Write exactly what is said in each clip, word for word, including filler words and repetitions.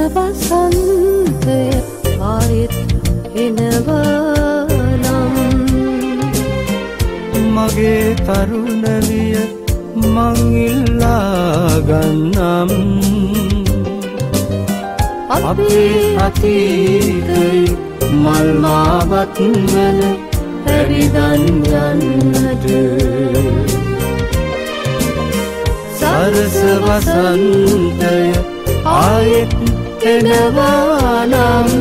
වසන්තය ආයෙත් එනවා නම් මගේ තරුණ විය මං ඉල්ලා ගන්නම් අපේ අතීතයේ මල් මාවත් වල පැවිදන් යන්නට සරස වසන්තය ආයෙත් එනවා නම්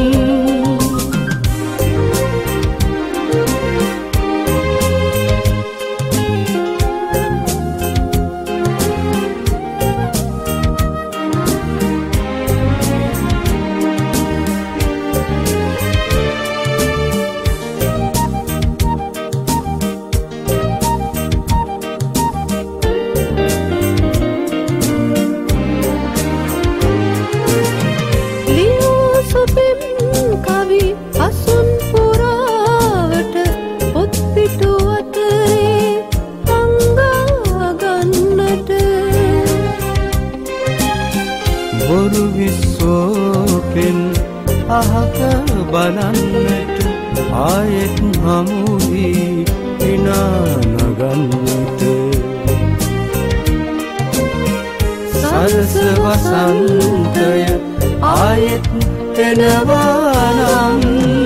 බොරු විශ්වෝපෙන් අහක බලන්නට ආයෙත් හමු වී විනා නගන්නට සරස වසන්තය ආයෙත් එනවා නම්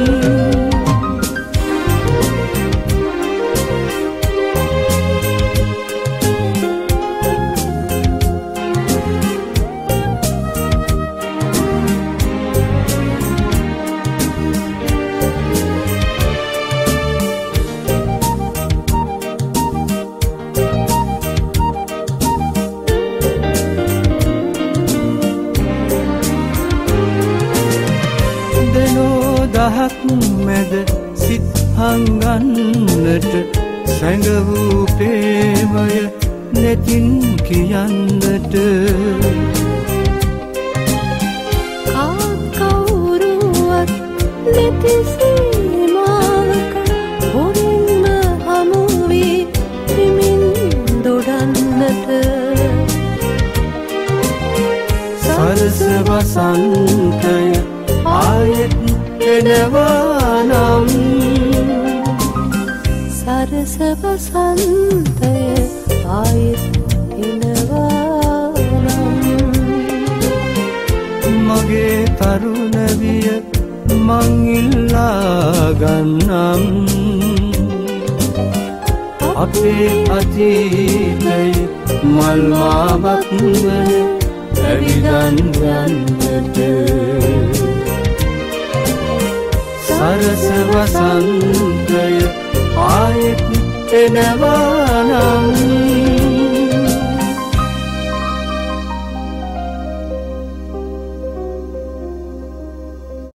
දහක් මැද සිත් හංගන්නට සැඟ වූ ප්‍රේමය නැතින් කියන්නට කවුරුවත් නැති සීමාවක හොරින්ම හමු වී හිමින් දොඩන්නට සරස වසන්තය ආයෙත් එනවා නම් සරස වසන්තය ආයෙත් එනවා නම් මගේ තරුණ විය මං ඉල්ලා ගන්නම් අපේ අතීතයේ මල් මාවත් වල පැවිදන් යන්නට සරස වසන්තය ආයෙත් එනවා නම්